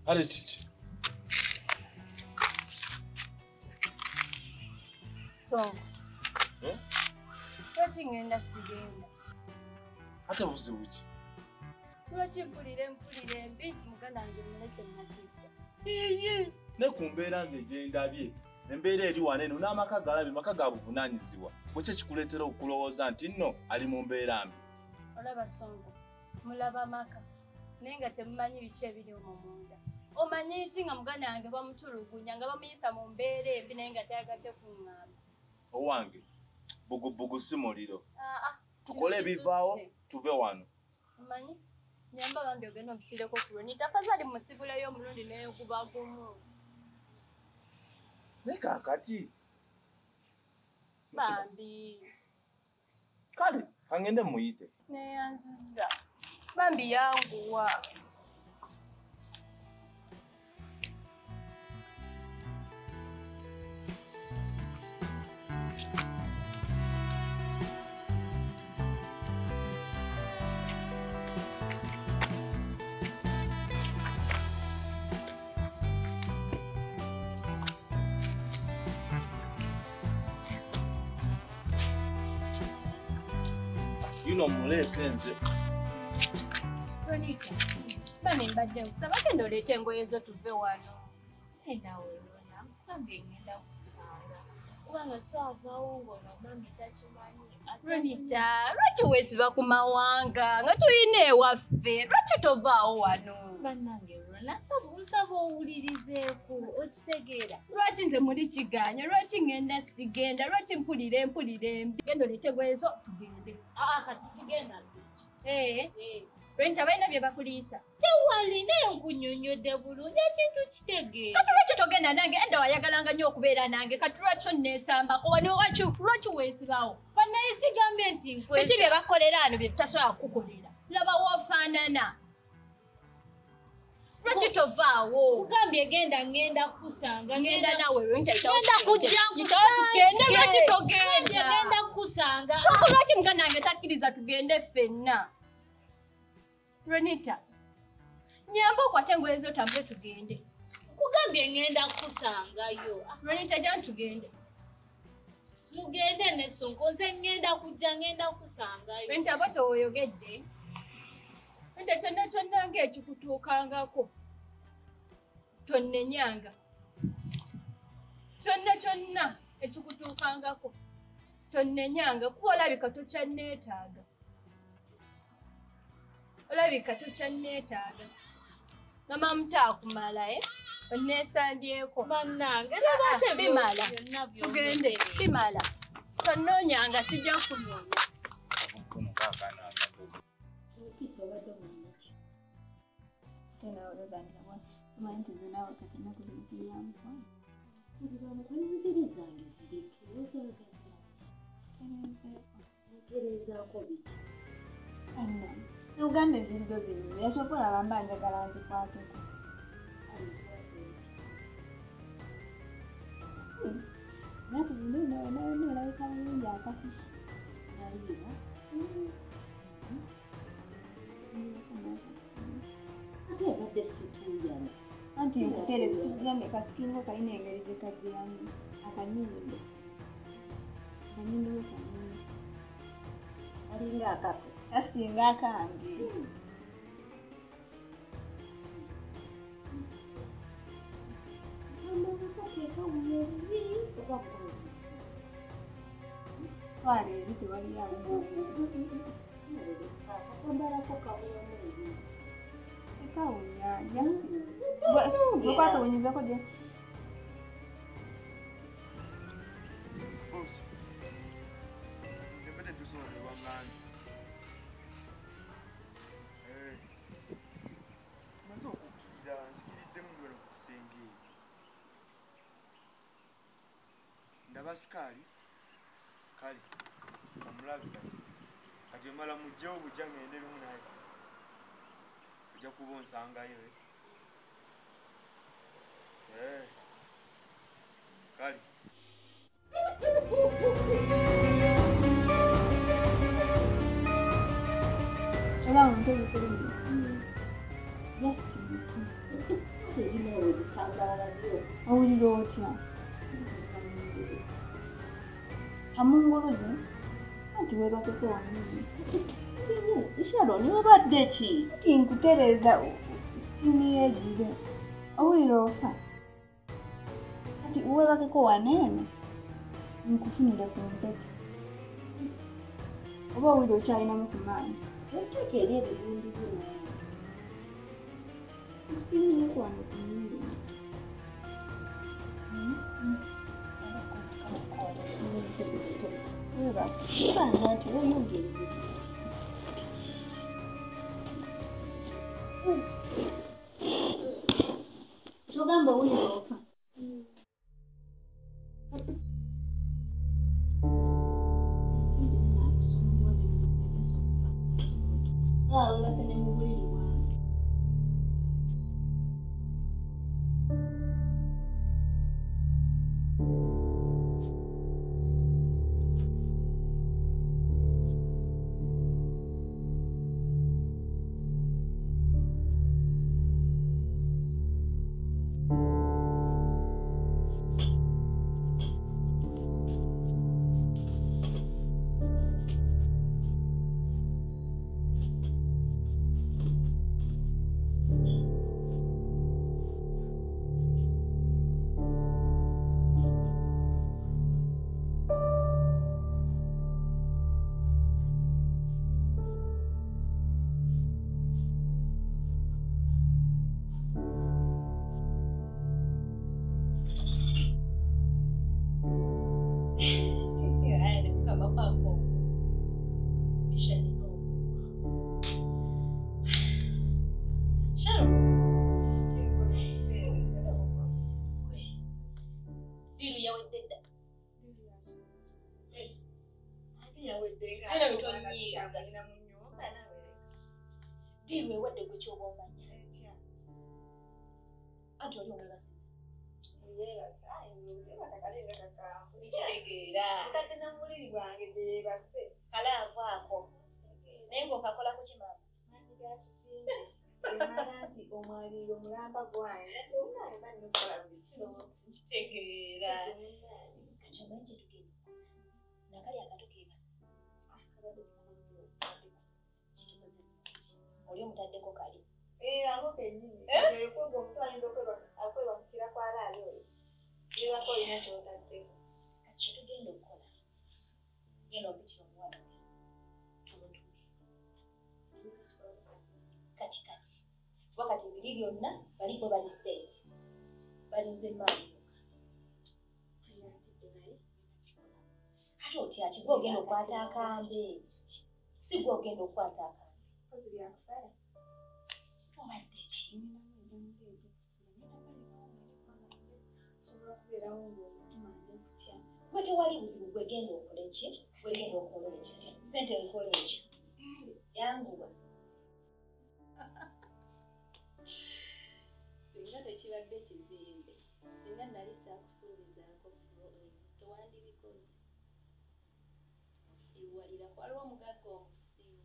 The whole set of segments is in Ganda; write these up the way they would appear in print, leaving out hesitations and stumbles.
Hali kiki? So. Lwaki ngenda sigenda? Ate buzibu ki? Lwaki mpulire mbi muganda wange mulese Nakiiko? Ne ku mbeera nze gye ndabye embeera eri wano eno n'amaka galabye maka ga buvunaanyizibwa bwekyo kikuleetera okulowooza nti nno ali mu mbeera mbi. Olaba Songo, mulaba maka naye nga temumanyi biki ebiri omwo munda. Omanyi ki nga muganda wange bamutulugunya nga bamuyisa mu mbeera embi naye nga tayagadde kuŋŋamba? Owange bugubugu si muliro. Tukole ebivaawo tuve wano. Omanyi nyamba bambi ogenda omutireko ku lwoni tafadhali musibuleyo omulundi naye kuba gumu. Ne kaakati Bambi kale kangende muyite. neyanziza bambi yanguwa. Yuno mulese nze. Ronita, bambi mbadde nkusaba genda oleete engoye zo tuve wano. Enda weerona, mugambye ngenda kukusanga. Kubanga swavaawo ng'ono bambi takimanyi. Ronita, lwaki weesiba ku mawanga nga tuyina ewaffe? Lwaki tovaawo wano? Bannange Rona, nsaba owulirizeeko, okitegeera. Lwaki nze muli kiganya? Lwaki ngenda sigenda? Lwaki mpulira embi? Genda oleete engoye zo tugende. Kati sigenda. Ronita, balina bye bakuliisa. Tewali naye nkunyonyodde bulungi ekintu kitegeera. Kati lwaki togenda nange? Enda wayagalanga nnyo okubeera nange. Kati lwaki onneesambako wano? Lwaki weesibawo? Bannaye sigambye nti nkwesa. Biki bye bakolera wano bye tutasobola kukukolera? Laba w'ofaanana. Lwaki tovaawo? Mugambye ngenda kusanga. Ngenda nawe Ronita. Ngenda kujja tugende. Lwaki togenda? Ngenda kusanga. Soko lwaki muganda wange takkiriza tugende ffenna? Ronita, nyamba okwate engoye zo otambule tugende. Mugambye ngenda kusangayo. Ronita, jja tugende. Mugende ne Sonko, nze ngenda kusangayo. Ronita, bw'otyo oyogedde. Ronita, kyonna ng'ekikutuukangako tonnenyanga. Kyonna ekikutuukangako tonnenyanga kuba olabika tokyanneetaaga. Mama mutaakumala onneesambyeko. Bannange bimala. Tugende bimala. Tonnoonyanga sijja kunoonya. Uganda ebizizo zino yasobola bamba njagala nzikwateko. Nati ndio olabika bulungi akasiki. Anti nkuteereza sikugambye kasikingo kalina engeri gye kagiramu akanyimbe. Akanyimbe kanini. Kalinga akako. Kasinga akange. Wale ebite wali awo. Ekawunya ya. Bw'okwata wenyuzako gye. Boss. Nzembede tusoma lwangani. Maze okukkirira nzikiriddemu ngweno ku kisenge. Ndaba sikaali. Kale, omulabika. Kati omala mujjawo bujja ngende lumu naye. Ojja kuba onsangayo. Kale. Era omuntu ebikulu. Yes. bitangalalyo. Owulira otya? Amunguluze? Anti weebakeko wanini. Sharon, obadde ki? Kati nkutereeza sini yegire. Owulira ofa? Kati weebakeko waneeno. Nkufunire ku mpeke. Oba owulira okyalinamu ku maanyi. Teeka eri ebibundi byo. Kusinye kwano ku nnimi. Kibanga nti weyongere. Togamba owulira ofa. Base ne mu buliri bwange. Dirwe wadde gwe kyoba omanya. Anti oli omwebasiza. Nikitegeera. Mutadde na muliri gwange gyebase. Kalaavu ako. Naye ng'okakola ku kimama. Maanyi ga kizinze. Emala nti omwaliiro mulamba gwange. Onaye bali nokukola buli kisobo. Nikitegeera. Kati omanyi kye tugenda. Nakali akato keebase. Oli omutaddeko kali. Ako kennyini. Ekwego omuntu ayinza okwebakukira kwa laali oyo. Yebako olina kyotaddeko. Kati kye tugenda okukola. Genda ompitira omuwala we. Tumutume. Kati. Wakati ebiri byonna baliko bali seeti. Balinze maani. Kati otya ki gwe ogenda okwata akambe. Si gwe ogenda okwata akambe. Kozi byakusala. Obadde ki? Osobola okubeerawo ng'omutima nja kutya. Gwe tewali buzibu gwegenda okola ki? Gwegenda okola ki? Ssente nkola ekyo. Yanguwa. Singa tekibadde kizimbe. Singa nali saakusuubizaako tewandibikoze. Siwalira waliwo omugagga omusiru.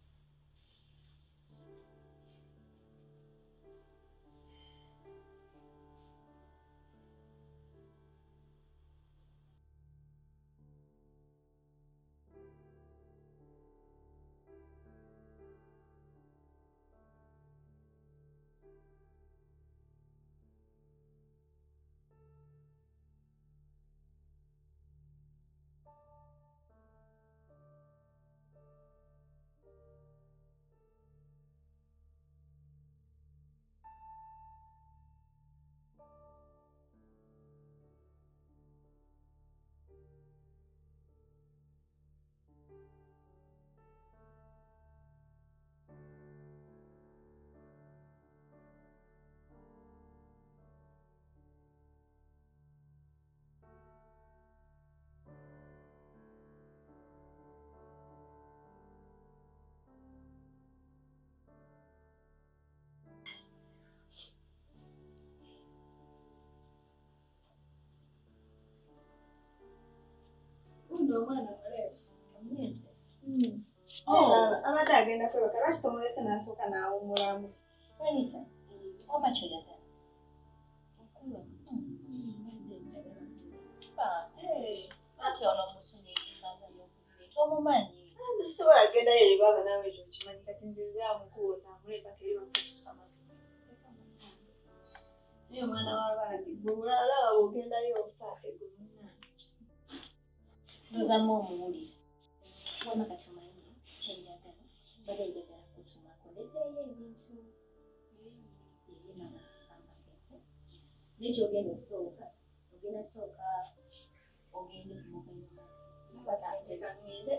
Omwana mulesi. Omulese. Abadde agenda kwebaka lwaki tomulese n'asooka n'awummulamu. Anita, how much oyagala? Amakulu. Ati ono mutunyirizaza n'okubiri. Tomumanyi. Nsobola kugenda eri baba nawe ekyo kimanyi kati nziza mukulu tambule paka eri wansi ku supermarket. Naye omwana w'abaagi gwe mulala ogendayo ofaako egwe munnange. Ndowooza omuwulire. Wama kati omanyi kyenjagala. Badde njagala kutumako leteyo ebintu. Ye mama supermarket. N'ekyo ogenda osooka. Ogenda sooka ogende ku mobile money. Basajja ngende.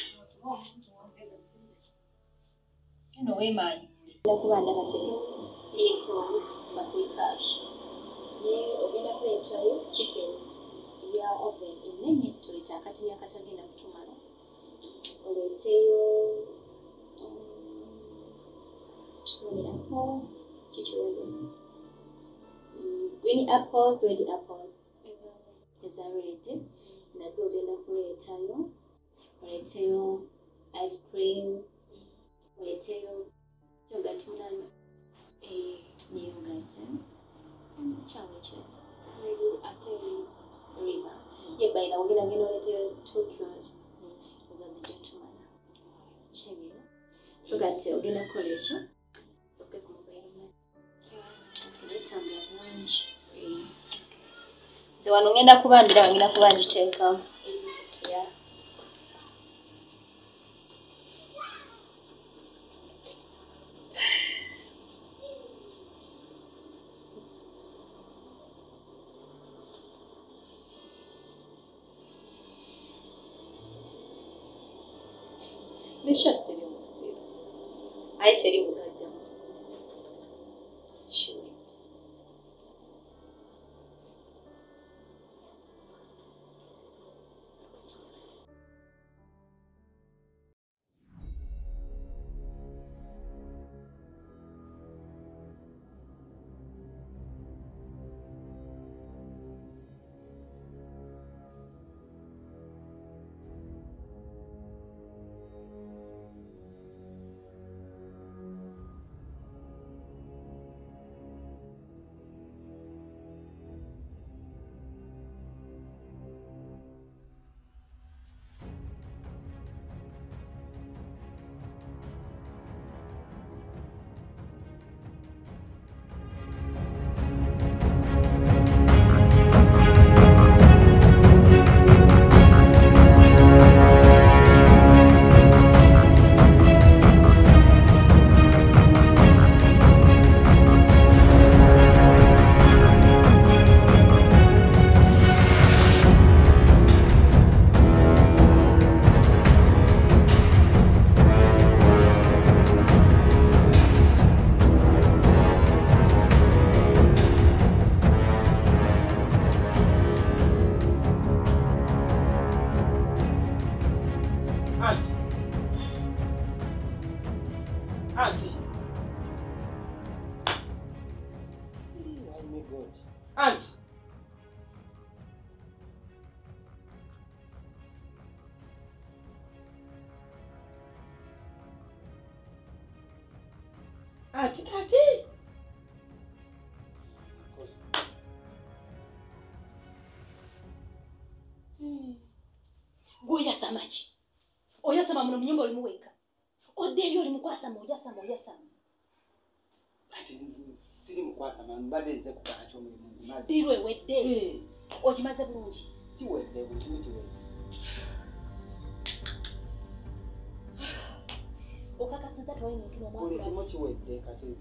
Eno weemanyi. Okuba ndaba tekeko bakwekash. Ye ogenda kuleetayo chicken ya oven ennene tuleeta akatini akatagenda kutumala. Oleeteyo apple, chichirego. Green apple, red apple. Ezalulete. Nazo ogenda kuleetayo. Oleeteyo ice cream. Oleeteyo yogurt mulala. Ne yogurt. Challenge. Maybe after river. Yeah, by now ogenda oleeteyo 2 kilos. Ozazi gentleman. Shengero. So that ogenda kukola ekyo. Soke ku mobile money. Letambula bulungi. Nze wano ngenda kuba ndira ngenda kuba ngiteekamu. Yeah. Nisha siri musiri. Ayi teri bugajja musiri. Sure. Ati. Goya samaki. Oya sama muno mnyumba olimuweka. Odebyo olimukwasama oyasama. Ati siri mukwasama mbadde nze kukola kyo mulimu mazi. Sirwe wedde. Okimaze bulungi. Kiwedde kiwedde. Okakasiza twali muntu n'omwana. Buli kimu kiwedde kati.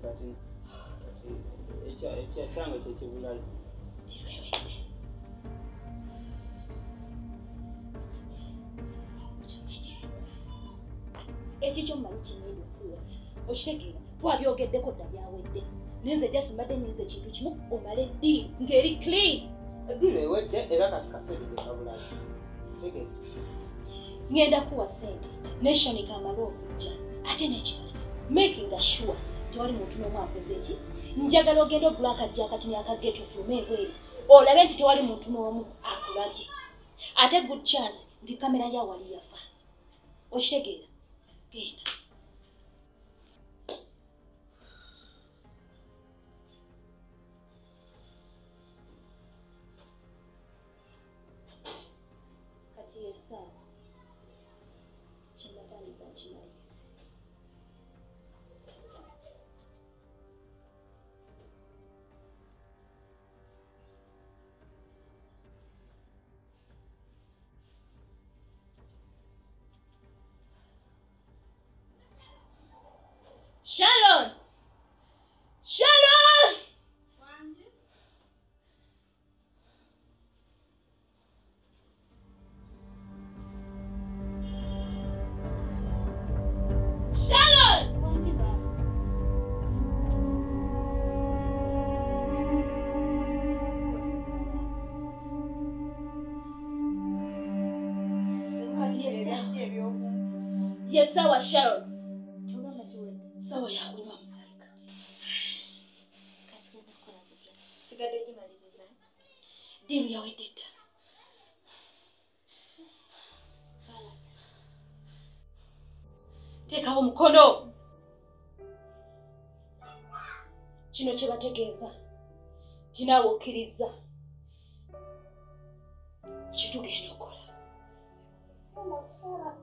Ekyanga kyekibulayo. Sirwe wedde. Ekikyo mmanyi kimwenda okuwa. Okitegeera twabyogeddeko dda byawedde. Nenze just mbadde nnize kintu kimu omale ddi ng'eri clean. Eddiiro ewedde era kati kaseeride kabulayo. Tegeera. Ngenda kuwa ssente neshonika amala okujja ate n'ekirala making sure tewali muntu n'omu akoze eki njagala ogenda ogula akajja akatini akageetu ofulume ebweru olabe nti tewali muntu n'omu akulabye ate good chance nti kamera yawali yafa okitegeera genda. sawa kimatandika kimalize. Sharon! Sharon! Sharon! Yes, sawa Sharon. Sawa ya kunywa msali kati. Kati kwenda kola zotya. Sigadde gimaliriza. Diru yawedde dda. Teekawo mukono. Kino kye bategeeza. Kinaawe okkiriza. Kye tugenda okukola. Kusala.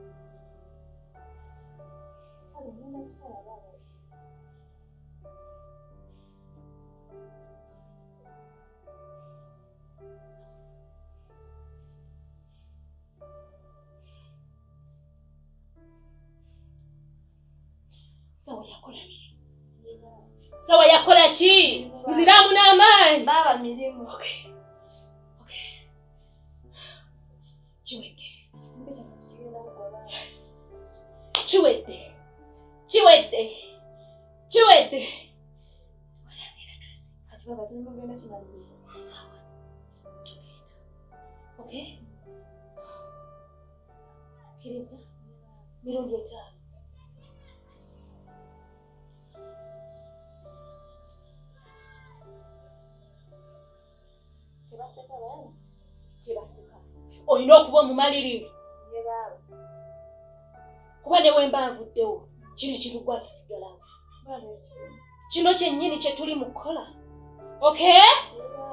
Sawa yakola biri. Sawa yakola ki? Nziramu n'amaanyi. Baba mirimu. Okay. Chiwedde. Ati baba tulimugenda kimaliza. Sawa. Tugenda. Okay? Kiriza. Mirundi 5. Tebaseka. Olina okuba omumalirivu. Ye baba. Kuba ne wemba nvuddewo. Kino ekirugwa kisigalawo. Kino kyennyini kye tuli mu kukola. Okay?